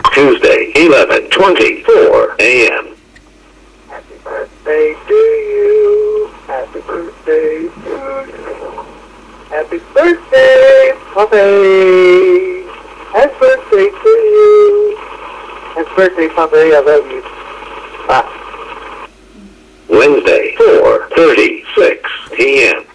Tuesday, 11:24 a.m. Happy birthday to you. Happy birthday to you. Happy birthday, Puppy. Happy birthday to you. Happy birthday, Puppy. I love you. Bye. Wednesday, 4:36 p.m.